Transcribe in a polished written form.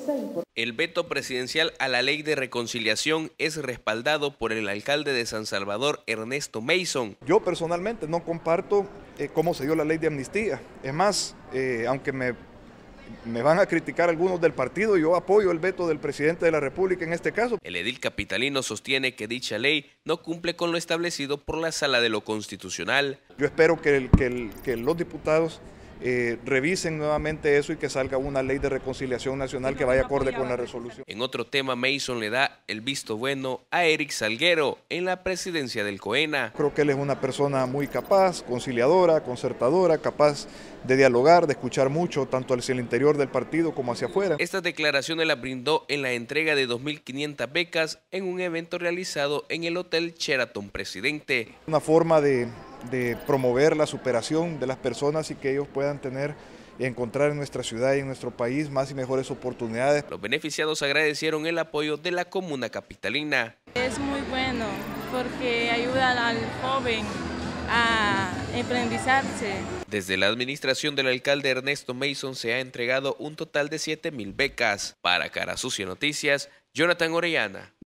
El veto presidencial a la ley de reconciliación es respaldado por el alcalde de San Salvador, Ernesto Mason. Yo personalmente no comparto cómo se dio la ley de amnistía. Es más, aunque me van a criticar algunos del partido, yo apoyo el veto del presidente de la República en este caso. El edil capitalino sostiene que dicha ley no cumple con lo establecido por la Sala de lo Constitucional. Yo espero que los diputados revisen nuevamente eso y que salga una ley de reconciliación nacional que vaya acorde con la resolución. En otro tema, Mason le da el visto bueno a Eric Salguero en la presidencia del COENA. Creo que él es una persona muy capaz, conciliadora, concertadora, capaz de dialogar, de escuchar mucho, tanto hacia el interior del partido como hacia afuera. Estas declaraciones las brindó en la entrega de 2.500 becas en un evento realizado en el Hotel Sheraton Presidente. Una forma de promover la superación de las personas y que ellos puedan tener y encontrar en nuestra ciudad y en nuestro país más y mejores oportunidades. Los beneficiados agradecieron el apoyo de la comuna capitalina. Es muy bueno porque ayuda al joven a emprendizarse. Desde la administración del alcalde Ernesto Mason se ha entregado un total de 7.000 becas. Para Cara Sucia Noticias, Jonathan Orellana.